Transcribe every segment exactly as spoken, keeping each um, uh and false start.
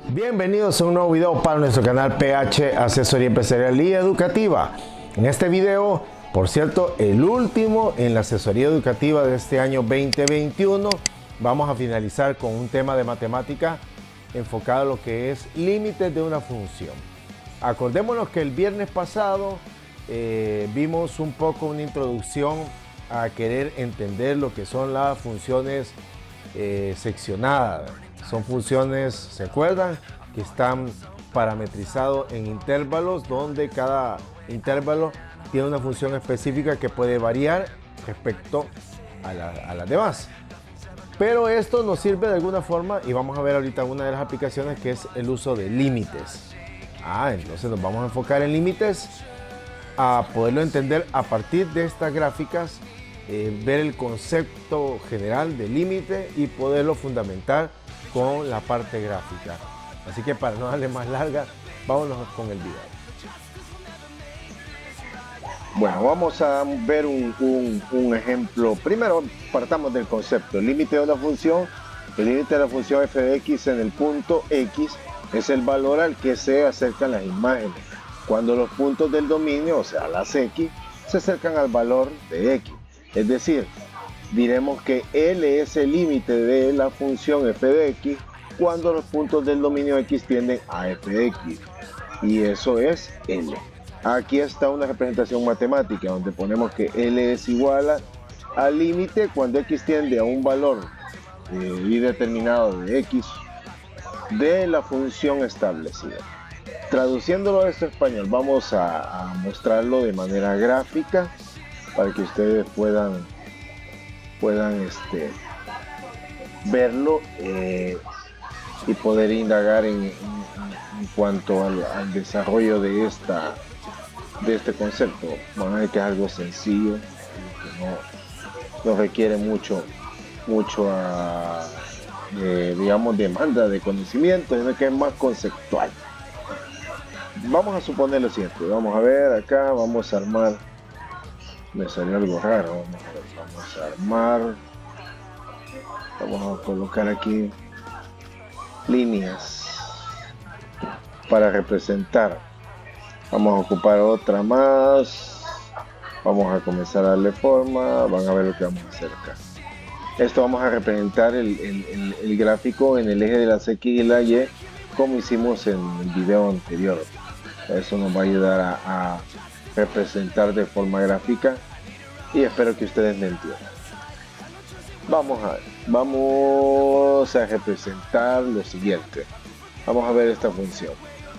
Bienvenidos a un nuevo video para nuestro canal P H Asesoría Empresarial y Educativa. En este video, por cierto, el último en la asesoría educativa de este año veinte veintiuno, vamos a finalizar con un tema de matemática enfocado a lo que es límites de una función. Acordémonos que el viernes pasado eh, vimos un poco una introducción a querer entender lo que son las funciones eh, seccionadas. Son funciones, ¿se acuerdan? Que están parametrizados en intervalos donde cada intervalo tiene una función específica que puede variar respecto a, la, a las demás. Pero esto nos sirve de alguna forma y vamos a ver ahorita una de las aplicaciones que es el uso de límites. Ah, entonces nos vamos a enfocar en límites a poderlo entender a partir de estas gráficas, eh, ver el concepto general de límite y poderlo fundamentar con la parte gráfica. Así que para no darle más larga, vámonos con el video. Bueno, vamos a ver un, un, un ejemplo. Primero partamos del concepto. El límite de una función, el límite de la función f de x en el punto x es el valor al que se acercan las imágenes. Cuando los puntos del dominio, o sea las x, se acercan al valor de x. Es decir, diremos que L es el límite de la función f de x cuando los puntos del dominio x tienden a f de x. Y eso es L. Aquí está una representación matemática donde ponemos que L es igual a, al límite cuando x tiende a un valor eh, indeterminado de x de la función establecida. Traduciéndolo a esto a español, vamos a, a mostrarlo de manera gráfica para que ustedes puedan puedan este, verlo eh, y poder indagar en, en, en cuanto al, al desarrollo de, esta, de este concepto. Van a ver que es algo sencillo, que no, no requiere mucho, mucho uh, eh, digamos, demanda de conocimiento, sino que es más conceptual. Vamos a suponer lo siguiente, vamos a ver acá, vamos a armar, me salió algo raro, vamos a ver. Vamos a armar, vamos a colocar aquí líneas para representar. Vamos a ocupar otra más, vamos a comenzar a darle forma, van a ver lo que vamos a hacer acá. Esto vamos a representar el, el, el, el gráfico en el eje de las X y la Y como hicimos en el video anterior. Eso nos va a ayudar a, a representar de forma gráfica y espero que ustedes me entiendan. Vamos a ver, vamos a representar lo siguiente. Vamos a ver esta función.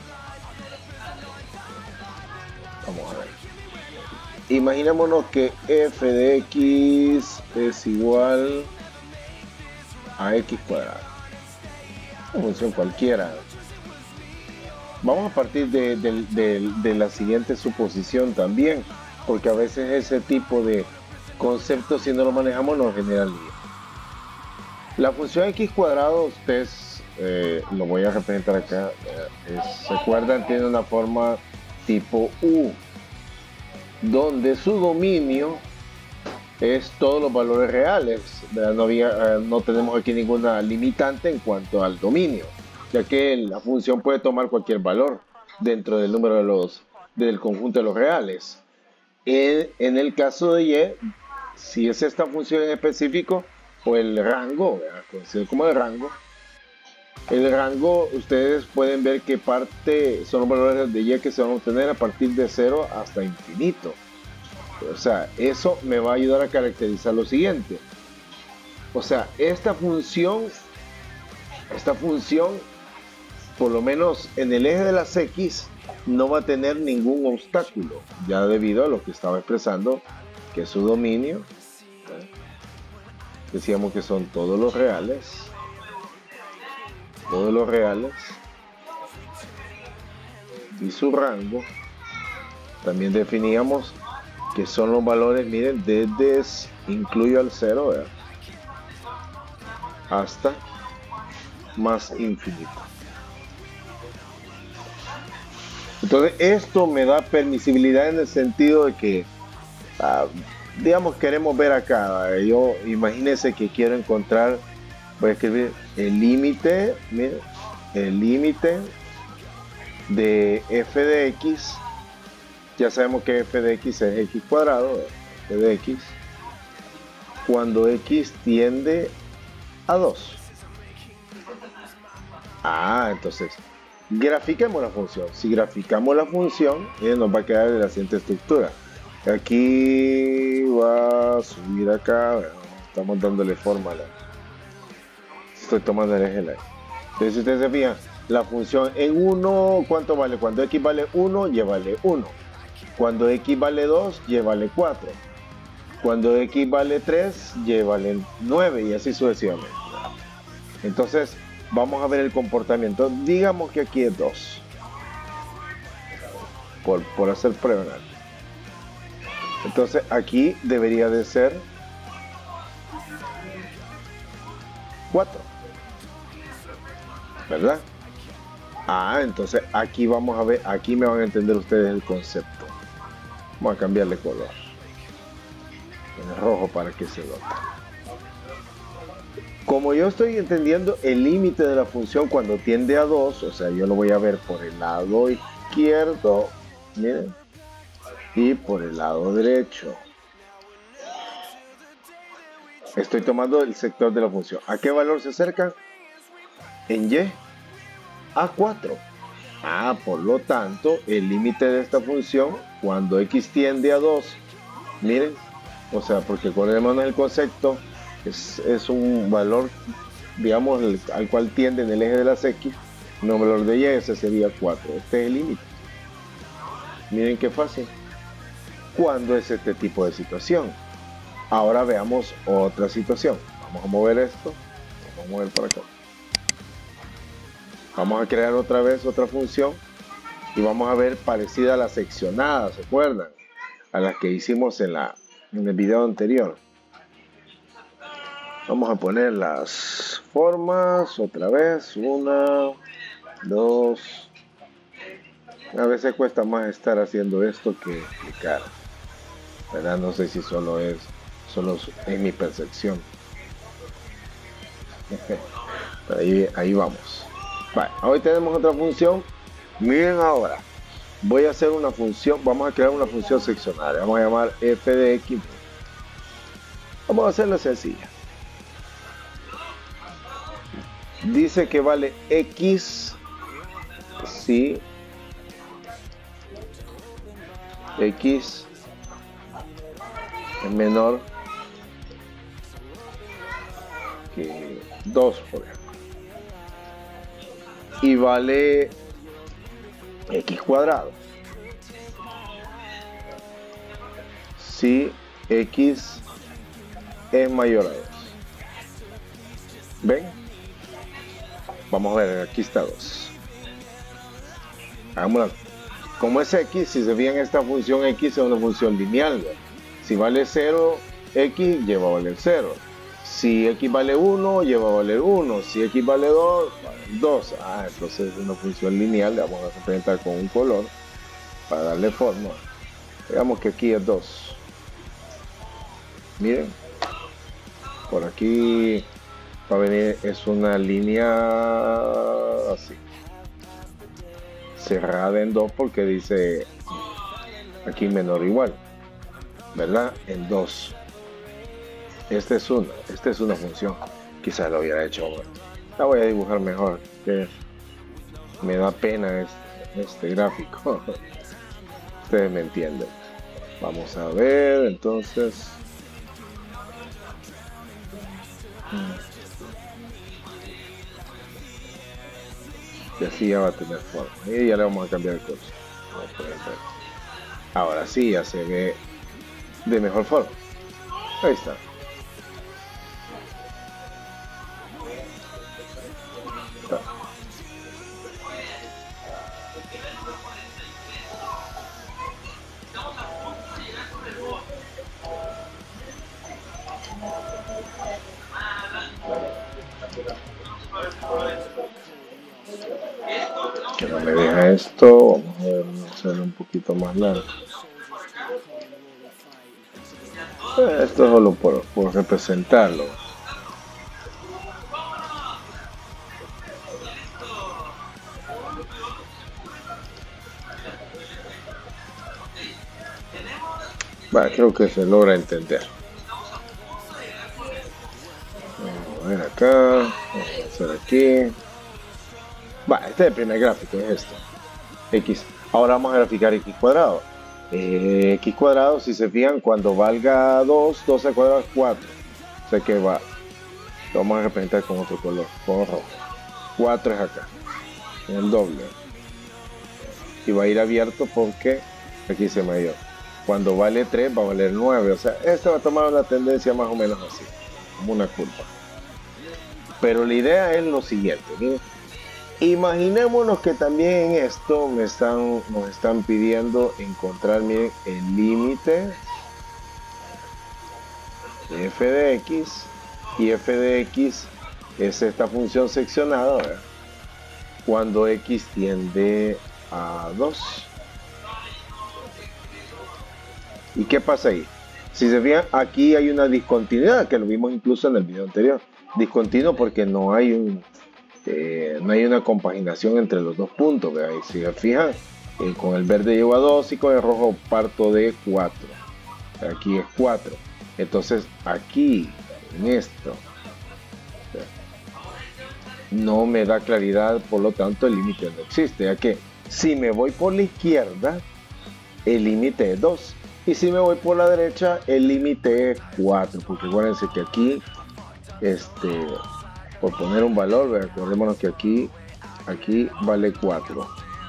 Vamos a ver. Imaginémonos que f de x es igual a x cuadrado. Una función cualquiera. Vamos a partir de, de, de, de la siguiente suposición también, porque a veces ese tipo de conceptos, si no lo manejamos, nos genera lío. La función x cuadrado, ustedes eh, lo voy a representar acá, eh, es, se acuerdan, tiene una forma tipo U, donde su dominio es todos los valores reales. No, había, eh, no tenemos aquí ninguna limitante en cuanto al dominio, ya que la función puede tomar cualquier valor dentro del número de los, del conjunto de los reales. En, en el caso de Y, si es esta función en específico, o el rango, conocido como el rango, el rango, ustedes pueden ver que parte son los valores de Y que se van a obtener a partir de cero hasta infinito. O sea, eso me va a ayudar a caracterizar lo siguiente. O sea, esta función, esta función, por lo menos en el eje de las X, no va a tener ningún obstáculo, ya debido a lo que estaba expresando, que es su dominio. Decíamos que son todos los reales, todos los reales, y su rango, también definíamos que son los valores, miren, desde, incluyo al cero, ¿verdad?, hasta más infinito. Entonces esto me da permisibilidad en el sentido de que uh, digamos, queremos ver acá, yo imagínense que quiero encontrar, voy a escribir el límite, miren, el límite de f de x. Ya sabemos que f de x es x cuadrado, f de x, cuando x tiende a dos. Ah, entonces, grafiquemos la función. Si graficamos la función, eh, nos va a quedar de la siguiente estructura. Aquí va a subir acá, bueno, estamos dándole forma a la... Estoy tomando el eje. Entonces, si ustedes se fijan, la función en uno, ¿cuánto vale? Cuando x vale uno, y vale uno. Cuando x vale dos, y vale cuatro. Cuando x vale tres, y vale nueve, y así sucesivamente. Entonces, vamos a ver el comportamiento. Digamos que aquí es dos. Por, por hacer prueba. Entonces, aquí debería de ser cuatro. ¿Verdad? Ah, entonces aquí vamos a ver, aquí me van a entender ustedes el concepto. Vamos a cambiarle color. En rojo para que se note. Como yo estoy entendiendo el límite de la función cuando tiende a dos, o sea, yo lo voy a ver por el lado izquierdo, miren, y por el lado derecho. Estoy tomando el sector de la función. ¿A qué valor se acercan? En y, a cuatro. Ah, por lo tanto, el límite de esta función, cuando x tiende a dos, miren, o sea, porque acordémonos el concepto, es, es un valor, digamos, el, al cual tiende en el eje de las x, no valor de y, ese sería cuatro. Este es el límite. Miren qué fácil. ¿Cuándo es este tipo de situación? Ahora veamos otra situación. Vamos a mover esto, vamos a mover por acá. Vamos a crear otra vez otra función y vamos a ver parecida a la seccionada, ¿se acuerdan? A las que hicimos en, la, en el video anterior. Vamos a poner las formas otra vez. Una, dos. A veces cuesta más estar haciendo esto que explicar, ¿verdad? No sé si solo es, solo es mi percepción. Ahí, ahí vamos. Vale, hoy tenemos otra función. Miren ahora, voy a hacer una función, vamos a crear una función seccionaria, vamos a llamar f de x. Vamos a hacerla sencilla. Dice que vale x si x es menor que dos, por ejemplo. Y vale x cuadrado si x es mayor a dos. ¿Ven? Vamos a ver, aquí está dos. Hagámosla. Como es x, si se fijan, esta función x es una función lineal, ¿verdad? Si vale cero, x lleva a valer cero. Si x vale uno, lleva a valer uno. Si x vale dos, vale dos. Ah, entonces es una función lineal. Le vamos a representar con un color para darle forma. Digamos que aquí es dos. Miren. Por aquí va a venir, es una línea así. Cerrada en dos porque dice aquí menor o igual. ¿Verdad? En dos. Esta es una, esta es una función. Quizás lo hubiera hecho. La voy a dibujar mejor. Que me da pena este, este gráfico. Ustedes me entienden. Vamos a ver, entonces. Y así ya va a tener forma. Y ya le vamos a cambiar el curso. Ahora sí, ya se ve de mejor forma. Ahí está. Que no me deja esto. Vamos a ver, hacerlo un poquito más largo. Esto es solo por, por representarlo. Va, creo que se logra entender. Vamos a ver acá, vamos a hacer aquí. Va, este es el primer gráfico, es esto. X. Ahora vamos a graficar X cuadrado. Eh, X cuadrado, si se fijan, cuando valga dos, dos al cuadrado es cuatro. O sea que va. Lo vamos a representar con otro color, con rojo. cuatro es acá, en el doble. Y va a ir abierto porque aquí se me dio. Cuando vale tres va a valer nueve. O sea, esto va a tomar una tendencia más o menos así, como una curva. Pero la idea es lo siguiente, miren. Imaginémonos que también en esto me están, nos están pidiendo encontrar, miren, el límite de f de x, y f de x es esta función seccionada, ¿verdad? Cuando x tiende a dos. ¿Y qué pasa ahí? Si se fijan, aquí hay una discontinuidad, que lo vimos incluso en el video anterior. Discontinuo porque no hay un Eh, no hay una compaginación entre los dos puntos, ¿verdad? Y si se fijan, eh, con el verde llevo a dos y con el rojo parto de cuatro. Aquí es cuatro. Entonces aquí, en esto, ¿verdad?, no me da claridad, por lo tanto el límite no existe, ya que si me voy por la izquierda, el límite es dos. Y si me voy por la derecha, el límite es cuatro. Porque acuérdense que aquí, este... por poner un valor, recordémonos que aquí aquí vale cuatro.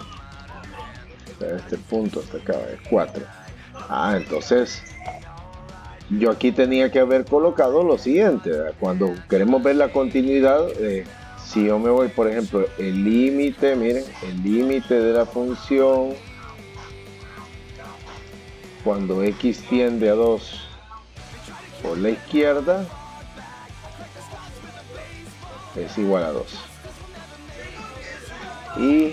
Este punto hasta acá es cuatro. Ah, entonces yo aquí tenía que haber colocado lo siguiente, ¿verdad? Cuando queremos ver la continuidad, eh, si yo me voy, por ejemplo, el límite, miren, el límite de la función cuando x tiende a dos por la izquierda es igual a dos, y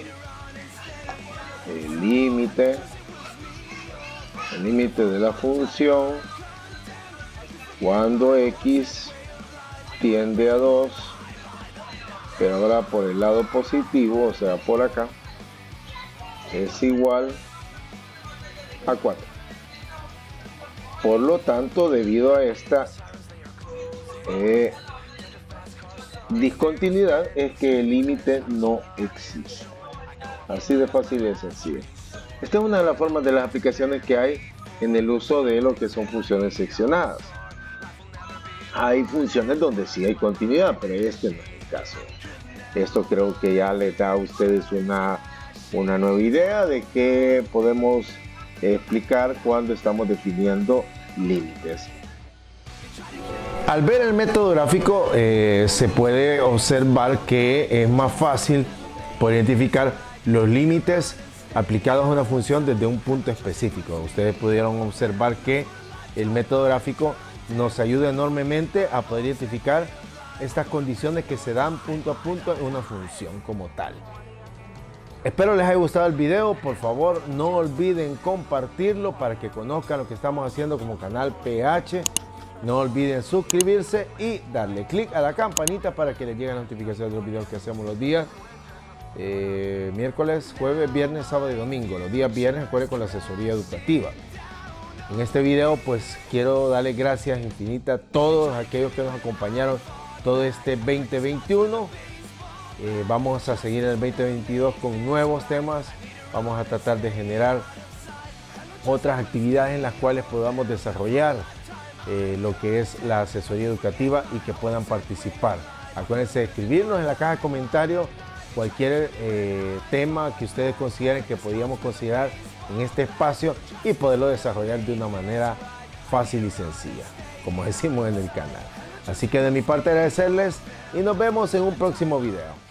el límite el límite de la función cuando x tiende a dos, pero ahora por el lado positivo, o sea por acá, es igual a cuatro. Por lo tanto, debido a esta eh, discontinuidad, es que el límite no existe. Así de fácil y sencillo. Esta es una de las formas de las aplicaciones que hay en el uso de lo que son funciones seccionadas. Hay funciones donde sí hay continuidad, pero este no es el caso. Esto creo que ya les da a ustedes una, una nueva idea de que podemos explicar cuando estamos definiendo límites. Al ver el método gráfico eh, se puede observar que es más fácil poder identificar los límites aplicados a una función desde un punto específico. Ustedes pudieron observar que el método gráfico nos ayuda enormemente a poder identificar estas condiciones que se dan punto a punto en una función como tal. Espero les haya gustado el video. Por favor, no olviden compartirlo para que conozcan lo que estamos haciendo como canal P H. No olviden suscribirse y darle clic a la campanita para que les lleguen notificaciones de los videos que hacemos los días eh, miércoles, jueves, viernes, sábado y domingo. Los días viernes, recuerden, con la asesoría educativa. En este video pues quiero darles gracias infinitas a todos aquellos que nos acompañaron todo este veinte veintiuno. Eh, vamos a seguir en el veinte veintidós con nuevos temas. Vamos a tratar de generar otras actividades en las cuales podamos desarrollar eh, lo que es la asesoría educativa y que puedan participar. Acuérdense de escribirnos en la caja de comentarios cualquier eh, tema que ustedes consideren que podríamos considerar en este espacio y poderlo desarrollar de una manera fácil y sencilla, como decimos en el canal. Así que de mi parte agradecerles y nos vemos en un próximo video.